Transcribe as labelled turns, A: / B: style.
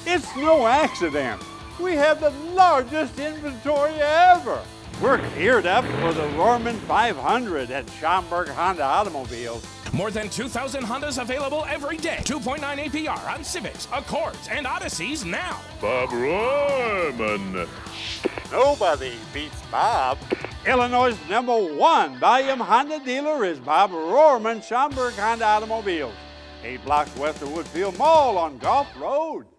A: It's no accident. We have the largest inventory ever. We're geared up for the Rohrman 500 at Schaumburg Honda Automobiles.
B: More than 2,000 Hondas available every day. 2.9 APR on Civics, Accords, and Odysseys now.
C: Bob Rohrman.
A: Nobody beats Bob. Illinois' #1 volume Honda dealer is Bob Rohrman, Schaumburg Honda Automobiles. 8 blocks west of Woodfield Mall on Gulf Road.